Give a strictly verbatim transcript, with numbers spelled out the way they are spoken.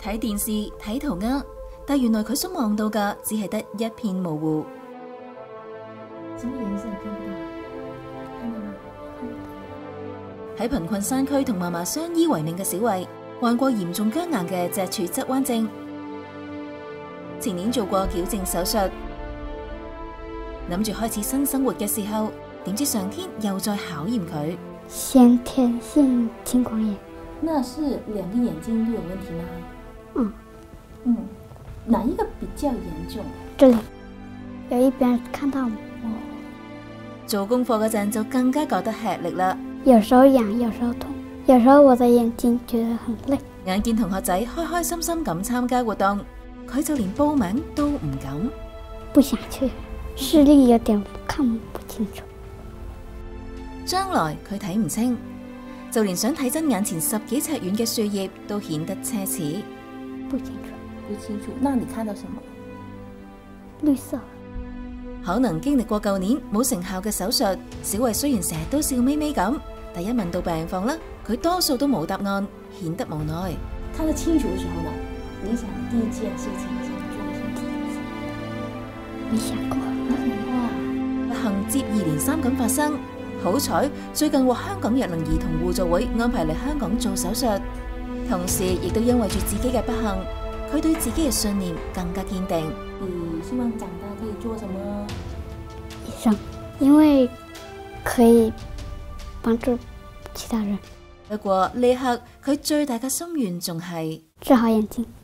睇電視睇塗鴉，但原來佢所望到嘅只係得一片模糊。 什麼顏色看不到？看到嗎？ 喺貧困山區同嫲嫲相依為命嘅小慧，患過嚴重僵硬嘅脊柱側彎症，前年做過矯正手術，諗住開始新生活嘅時候，點知上天又再考驗佢。 先天性青光眼。 那是兩個眼睛都有問題嗎？ 嗯嗯，哪一個比較嚴重？ 這裡有一邊看到。 哦， 做功課嗰陣就更加覺得吃力啦。 有時候癢，有時候痛，有時候我的眼睛覺得很累。 眼見同學仔開開心心咁參加活動，佢就連報名都唔敢。 不想去，視力有點看不清楚。 將來佢睇唔清，就連想睇真眼前十幾尺遠嘅樹葉都顯得奢侈。 不清楚， 不清楚。那你看到什麼？ 綠色。 可能經歷過舊年冇成效嘅手術，小慧雖然成日都笑眯眯咁，但一問到病況啦，佢多數都冇答案，顯得無奈。 看得清楚嘅時候呢，你想第一件事情先做什麼？ 沒想過。 哇！ 不幸接二連三咁發生，好彩最近獲香港弱能兒童互助會安排嚟香港做手術，同時亦都因為住自己嘅不幸，佢對自己嘅信念更加堅定。 你希望長大可以做什麼？ 醫生，因為可以幫助其他人。 不過呢刻佢最大嘅心願仲係治好眼睛。